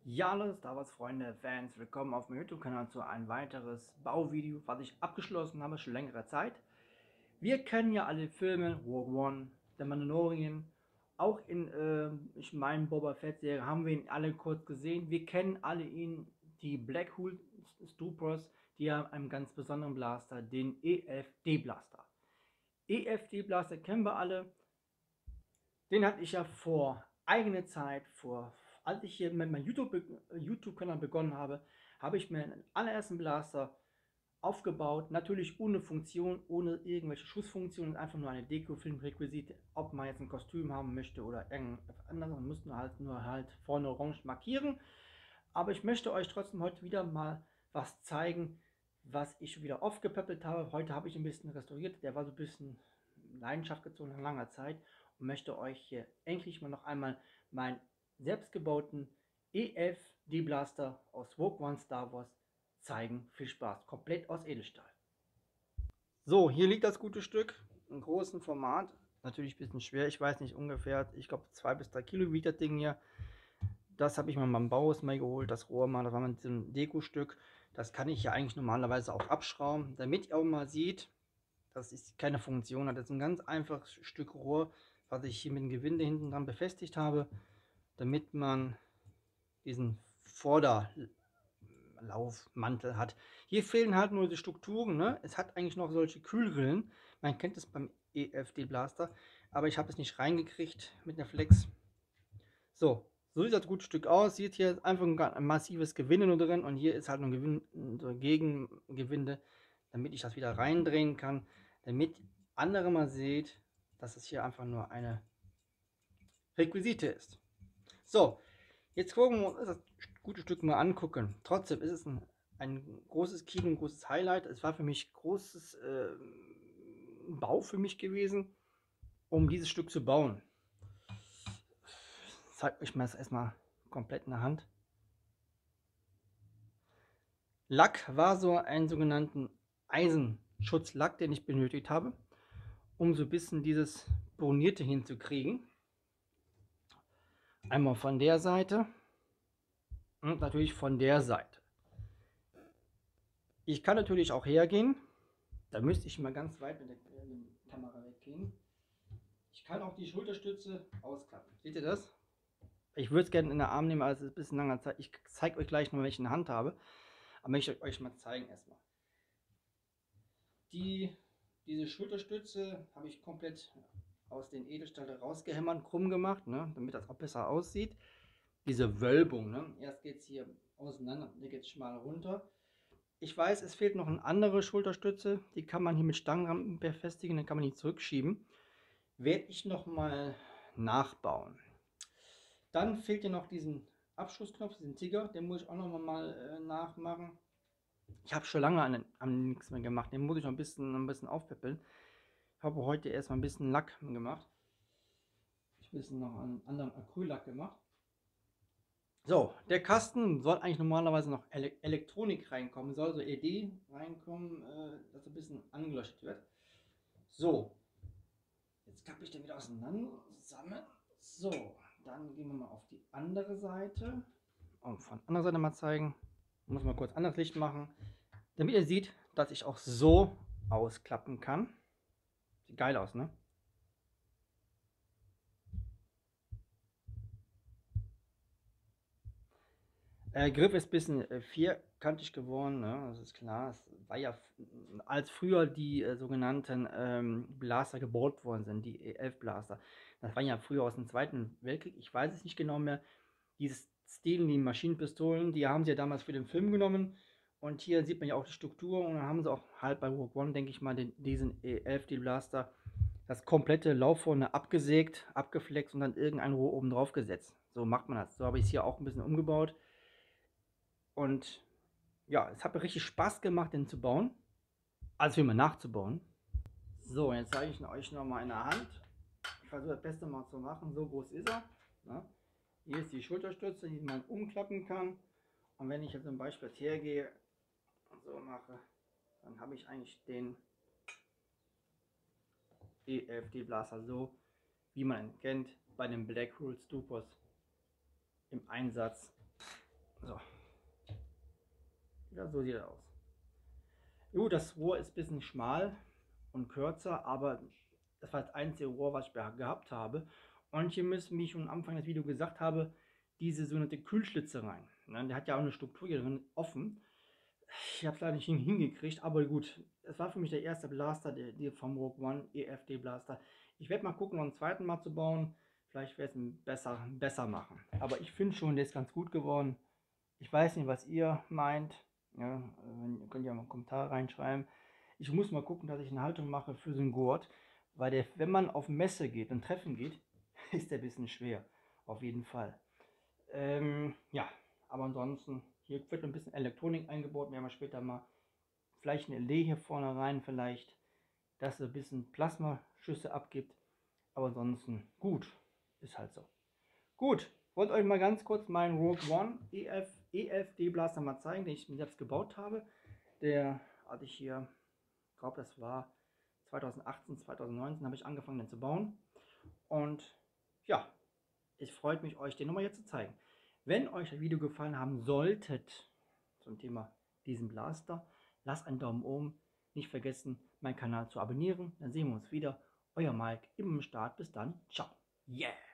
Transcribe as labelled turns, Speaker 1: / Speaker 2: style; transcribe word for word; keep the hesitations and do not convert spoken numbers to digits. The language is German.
Speaker 1: Ja, hallo Star Wars Freunde, Fans, willkommen auf meinem YouTube-Kanal zu ein weiteres Bauvideo, was ich abgeschlossen habe, schon längere Zeit. Wir kennen ja alle Filme, Rogue One, The Mandalorian, auch in, äh, ich meine, Boba Fett-Serie haben wir ihn alle kurz gesehen. Wir kennen alle ihn, die Black Hole Troopers, die haben einen ganz besonderen Blaster, den E F D Blaster. E F D Blaster kennen wir alle. Den hatte ich ja vor eigener Zeit, vor, als ich hier mit meinem YouTube-Kanal YouTube begonnen habe, habe ich mir einen allerersten Blaster aufgebaut. Natürlich ohne Funktion, ohne irgendwelche Schussfunktionen, einfach nur eine Deko-Filmrequisite. Ob man jetzt ein Kostüm haben möchte oder irgendwas anderes, man muss nur halt, nur halt vorne orange markieren. Aber ich möchte euch trotzdem heute wieder mal was zeigen, was ich wieder aufgepäppelt habe. Heute habe ich ein bisschen restauriert. Der war so ein bisschen Leidenschaft gezogen nach langer Zeit und möchte euch hier endlich mal noch einmal meinen selbstgebauten E F D Blaster aus Rogue One Star Wars zeigen. Viel Spaß, komplett aus Edelstahl. So, hier liegt das gute Stück im großen Format. Natürlich ein bisschen schwer, ich weiß nicht, ungefähr, ich glaube zwei bis drei Kilo wiegt das Ding hier. Das habe ich mal beim Bauhaus mal geholt, das Rohr mal, das war mal so ein Dekostück. Das kann ich ja eigentlich normalerweise auch abschrauben, damit ihr auch mal seht, das ist keine Funktion hat. Das ist ein ganz einfaches Stück Rohr, was ich hier mit dem Gewinde hinten dran befestigt habe, damit man diesen Vorderlaufmantel hat. Hier fehlen halt nur die Strukturen. Ne? Es hat eigentlich noch solche Kühlrillen. Man kennt es beim E F D Blaster, aber ich habe es nicht reingekriegt mit der Flex. So, so sieht das gute Stück aus. Sieht hier einfach ein massives Gewinde nur drin und hier ist halt ein Gewinde, so Gegengewinde, damit ich das wieder reindrehen kann, damit andere mal seht, dass es hier einfach nur eine Requisite ist. So, jetzt gucken wir uns das gute Stück mal angucken. Trotzdem ist es ein, ein großes Kino, ein großes Highlight. Es war für mich großes äh, Bau für mich gewesen, um dieses Stück zu bauen. Ich zeige euch mal das erstmal komplett in der Hand. Lack war so ein sogenannten Eisenschutzlack, den ich benötigt habe, um so ein bisschen dieses Bornierte hinzukriegen. Einmal von der Seite und natürlich von der Seite. Ich kann natürlich auch hergehen, da müsste ich mal ganz weit mit der Kamera weggehen. Ich kann auch die Schulterstütze ausklappen. Seht ihr das? Ich würde es gerne in den Arm nehmen, aber es ist ein bisschen langer Zeit. Ich zeige euch gleich mal, welche in der Hand habe. Aber möchte ich euch mal zeigen erstmal. Die, diese Schulterstütze habe ich komplett aus den Edelstahl rausgehämmert, krumm gemacht, ne, damit das auch besser aussieht. Diese Wölbung, ne, erst geht es hier auseinander, hier geht es schmal runter. Ich weiß, es fehlt noch eine andere Schulterstütze, die kann man hier mit Stangen befestigen, dann kann man die zurückschieben. Werde ich nochmal nachbauen. Dann fehlt hier noch diesen Abschussknopf, diesen Tiger, den muss ich auch noch mal äh, nachmachen. Ich habe schon lange an, an nichts mehr gemacht, den muss ich noch ein bisschen, ein bisschen aufpeppeln. Ich habe heute erstmal ein bisschen Lack gemacht. Ich habe ein bisschen noch einen anderen Acryllack gemacht. So, der Kasten soll eigentlich normalerweise noch Ele Elektronik reinkommen, soll so L E D reinkommen, äh, dass ein bisschen angeleuchtet wird. So, jetzt klappe ich den wieder auseinander, zusammen. So, dann gehen wir mal auf die andere Seite. Und von der anderen Seite mal zeigen. Ich muss mal kurz anderes Licht machen, damit ihr seht, dass ich auch so ausklappen kann. Sieht geil aus, ne? Äh, Griff ist ein bisschen äh, vierkantig geworden, ne? Das ist klar. Es war ja, als früher die äh, sogenannten ähm, Blaster gebaut worden sind, die E elf Blaster. Das waren ja früher aus dem Zweiten Weltkrieg. Ich weiß es nicht genau mehr. Dieses Stil, die Maschinenpistolen, die haben sie ja damals für den Film genommen. Und hier sieht man ja auch die Struktur. Und dann haben sie auch halt bei Rogue One, denke ich mal, den, diesen E elf D Blaster das komplette Lauf vorne abgesägt, abgeflext und dann irgendein Rohr oben drauf gesetzt. So macht man das. So habe ich es hier auch ein bisschen umgebaut. Und ja, es hat mir richtig Spaß gemacht, den zu bauen. Also für mich nachzubauen. So, jetzt zeige ich euch noch mal in der Hand. Ich versuche das Beste mal zu machen. So groß ist er. Ne? Hier ist die Schulterstütze, die man umklappen kann. Und wenn ich jetzt zum Beispiel jetzt hergehe und so mache, dann habe ich eigentlich den E F D Blaster so, wie man ihn kennt, bei den Black Hole Troopers im Einsatz. So. Ja, so sieht er aus. Gut, das Rohr ist ein bisschen schmal und kürzer, aber das war das einzige Rohr, was ich gehabt habe. Und hier müssen, wie ich schon am Anfang des Videos gesagt habe, diese sogenannte Kühlschlitze rein. Ne, der hat ja auch eine Struktur hier drin offen. Ich habe es leider nicht hingekriegt, aber gut, es war für mich der erste Blaster, der, der vom Rogue One E F D Blaster. Ich werde mal gucken, noch einen zweiten Mal zu bauen. Vielleicht werde ich es besser, besser machen. Aber ich finde schon, der ist ganz gut geworden. Ich weiß nicht, was ihr meint. Ja, ihr könnt ja mal einen Kommentar reinschreiben. Ich muss mal gucken, dass ich eine Haltung mache für so einen Gurt. Weil der, wenn man auf Messe geht und Treffen geht, ist der ein bisschen schwer. Auf jeden Fall. Ähm, ja, aber ansonsten, hier wird ein bisschen Elektronik eingebaut. Wir haben später mal vielleicht eine L E D hier vorne rein, vielleicht, dass es ein bisschen Plasmaschüsse abgibt. Aber ansonsten, gut, ist halt so. Gut, wollte euch mal ganz kurz meinen Rogue One E F, E F D Blaster mal zeigen, den ich mir selbst gebaut habe. Der hatte ich hier, ich glaube das war zweitausendachtzehn, zweitausendneunzehn habe ich angefangen den zu bauen. Und ja, es freut mich, euch den nochmal jetzt zu zeigen. Wenn euch das Video gefallen haben solltet zum Thema diesen Blaster, lasst einen Daumen oben. Nicht vergessen, meinen Kanal zu abonnieren. Dann sehen wir uns wieder. Euer Mike im Start. Bis dann. Ciao. Yeah.